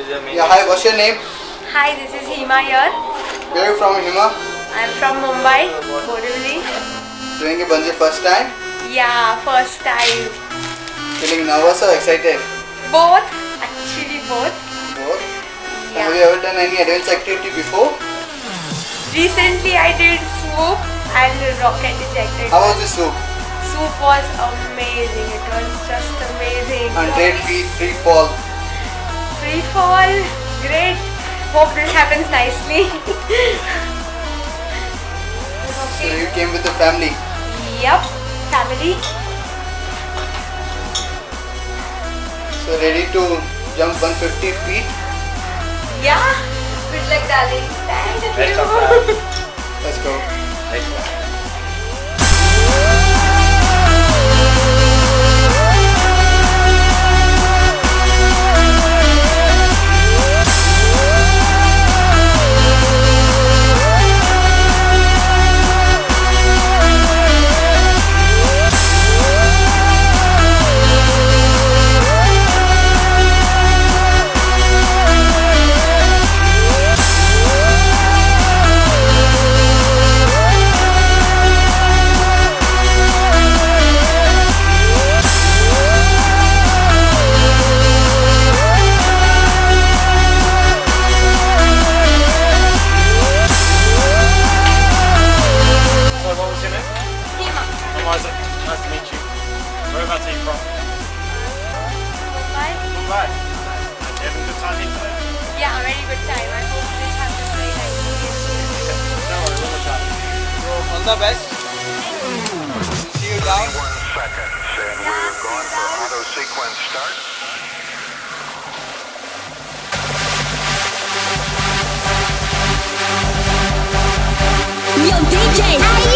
Yeah, hi, what's your name? Hi, this is Hima here. Where are you from, Hima? I'm from Mumbai, Borivali. Doing a bungee first time? Yeah, first time. Feeling nervous or excited? Both, actually both. Both? Yeah. Have you ever done any adventure activity before? Recently I did swoop and rocket ejected. How was the soup? Swoop was amazing. It was just amazing. 100 feet free fall. Free fall, great. Hope this happens nicely. So you came with the family? Yup, family. So ready to jump 150 feet? Yeah. Good luck, darling. Thank you. Let's go. Nice to meet you. Whereabouts are you from? Mumbai. Mumbai. You having a good time here today? Yeah, very good time. I hope this happens very nicely. Don't worry, we'll look after you. All the best. See you down. 1 second, and we're going for auto sequence start. Yo, DJ.